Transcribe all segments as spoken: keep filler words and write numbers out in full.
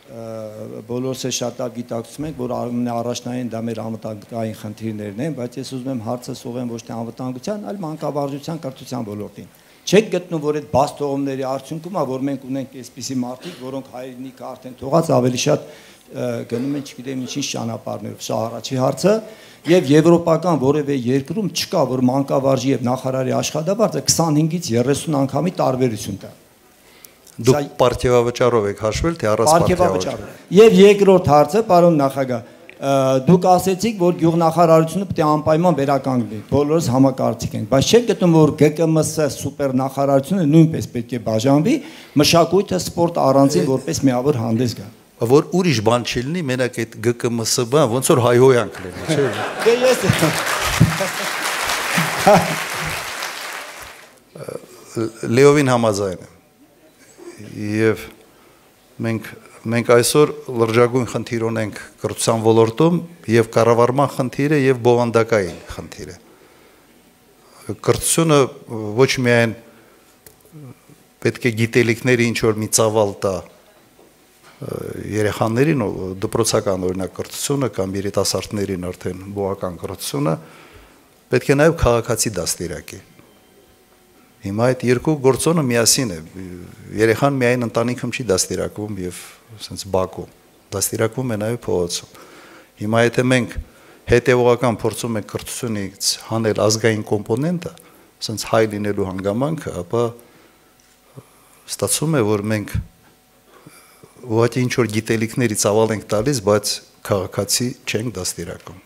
բոլորս է շատ լավ գիտակցում ենք, որ առաջնային դա մեր անվտանգային խնդիրներն են, բայց ես ուզում եմ հարցը ուղղեմ ոչ թե անվտանգության, այլ մանկավարժության, կրթության ոլորտին։ Չեք գտնում, որ այդ բաց թողումների արդյունքում է, որ մենք ունենք այսպիսի մարդիկ, որոնք հայրենիքը արդեն թողած ավելի շատ գնում են, չգիտեմ ինչի ճանապարհներով, սա առաջի հարցը, եւ եվրոպական որևէ երկրում չկա, որ մանկավարժի եւ նախարարի աշխատավարձը քսանհինգից երեսուն անգամի տարբերություն տա։ Դուք պարտիավաճառով եք հաշվել, թե առանց պարտիավաճառով։ Եւ երկրորդ հարցը, պարոն նախագահ, դուք ասեցիք, որ գյուղնախարարությունը պետք է անպայման վերականգնվի, բոլորս համակարծիք ենք, բայց չեք գտնում, որ Գ Կ M S սուպեր նախարարությունը նույնպես պետք է բաժանվի, մշակույթը, սպորտը առանձին որպես միավոր հանդես գա։ Որ ուրիշ բան չլինի, մենակ այդ Գ Կ M S բան, ոնց որ հայհոյանք լինի, չէ՞։ Դե ես Լեովին համաձայն եմ։ Եվ մենք մենք այսօր լրջագույն խնդիր ունենք կրթության ոլորտում եւ կառավարման խնդիրը եւ բովանդակային խնդիրը։ Կրթությունը ոչ միայն պետք է գիտելիքների ինչ որ մի ծավալ տա երեխաներին, դպրոցական օրինակ կրթությունը կամ երիտասարդներին արդեն բողական կրթությունը, պետք է նաեւ քաղաքացի դաստիարակի։ Հիմա այդ երկու գործոնը միասին է։ Երեխան միայն ընտանիքում չի դաստիարակվում եւ ասենց բակում, դաստիարակվում է նաեւ փողոցում։ Հիմա եթե մենք հետեւողական փորձում ենք կրթությունից հանել ազգային կոմպոնենտը, ասենց հայ լինելու հանգամանքը, ապա ստացվում է, որ մենք ուղղակի ինչ որ գիտելիքների ծավալ ենք տալիս, բայց քաղաքացի չենք դաստիարակում։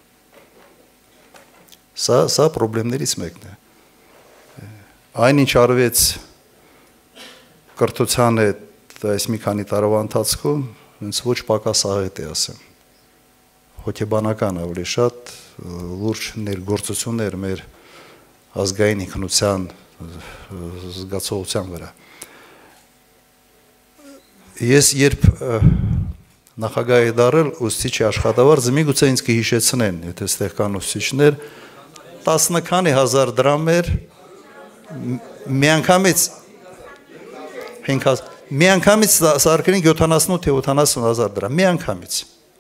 Սա սա խնդիրներից մեկն է։ Այն ինչ արվեց կրթության հետ այս մի քանի տարվա ընթացքում, ինձ ոչ պակաս աղետ է ասեմ։ Հոգեբանական ավելի շատ լուրջ ներգործություններ մեր ազգային ինքնության զգացողության վրա։ Ես երբ նախագահ եմ դարձել ուսուցիչի աշխատավարձը, միգուցե ինձ կհիշեցնեն, եթե այստեղ կան ուսուցիչներ, տասն քանի հազար դրամ էր միանգամից միանգամից սարքերին յոթանասունութ թե ութանասուն հազար դրամ միանգամից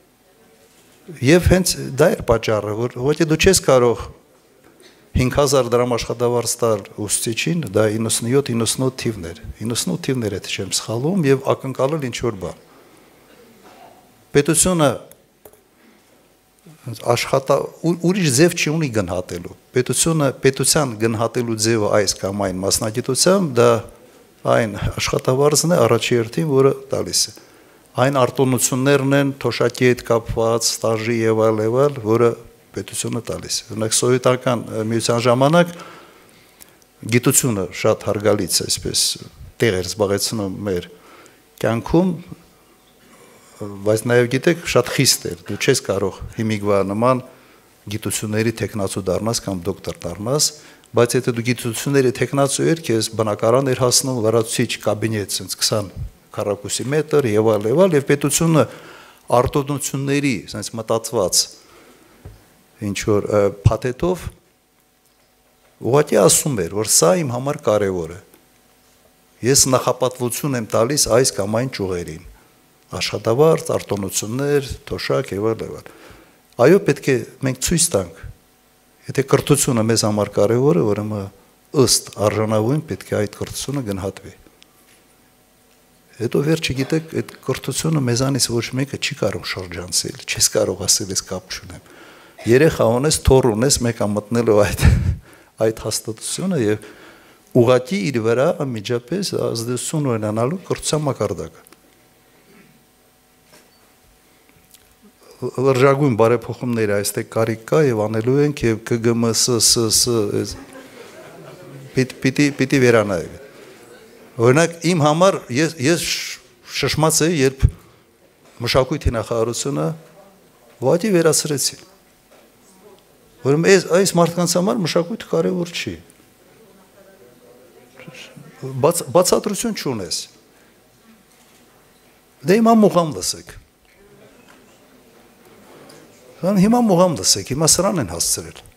եւ հենց դա էր պատճառը որ ոչ դու չես կարող հինգ հազար դրամ աշխատավարձ տալ ուսուցիչին դա իննսունյոթ իննսունութ թիվներ իննսունութ թիվներ է թե չեմ սխալվում եւ ակնկալել ինչ որ բան պետությունը աշխատա ուրիշ ձև չի ունի գնահատելու պետությունը պետության գնահատելու ձևը այս կամ այն մասնագիտությամբ դա այն աշխատավարձն է առաջի հերթին որը տալիս է այն արտոնություններն են թոշակի հետ կապված ստաժի եւ այլ եւ այլ որը պետությունը տալիս է օրինակ սովետական միության ժամանակ գիտությունը շատ հարգալից այսպես տեղ էր զբաղեցնում մեր կյանքում բայց նաև գիտեք շատ խիստ էր դու չես կարող հիմիկվա նման գիտությունների տեխնացու դառնաս կամ դոկտոր դառնաս բայց եթե դու գիտությունների տեխնացու ես քեզ բնակարան էր հասնում լրացուցիչ կաբինետ ցենց քսան քառակուսի մետր եւ այլ եւ այլ եւ պետությունը արտոնությունների ցենց մտածված ինչ որ փաթեթով ուղղակի ասում էր որ սա իմ համար կարեւոր է ես նախապատվություն եմ տալիս այս կամ այն ճյուղերին աշխատավարձ, արտոնություններ, թոշակ եւ այլ եւ այլ։ Այո, պետք է մենք ցույց տանք։ Եթե կրթությունը մեզ համար կարեւոր է, ուրեմն ըստ արժանավուն պետք է այդ կրթությունը գնահատվի։ Հետո վերջը գիտեք, այդ կրթությունը մեզանից ոչ մեկը չի կարող շրջանցել, չես կարող ասել ես կապ չունեմ։ Երեխա ունես, թոռ ունես, մեկը մտնելու այդ այդ հաստատությունը եւ ուղղակի իր վրա անմիջապես ազդեցություն ունենալու կրթության մակարդակը։ Լրջագույն բարեփոխումները այստեղ կարիք կա եւ անելու ենք եւ K G M S S պիտի պիտի վերանայեք։ Օրինակ իմ համար ես ես շշմած եմ երբ մշակույթի նախարարությունը ոդի վերացրեցին։ Ուրեմն այս այս մարդկանց համար մշակույթը կարևոր չի։ Բաց բացատրություն չունես։ Դե հիմա մուղամ լսեք։ Հիմա մուղամ լսեք, հիմա սրան են հասցրել։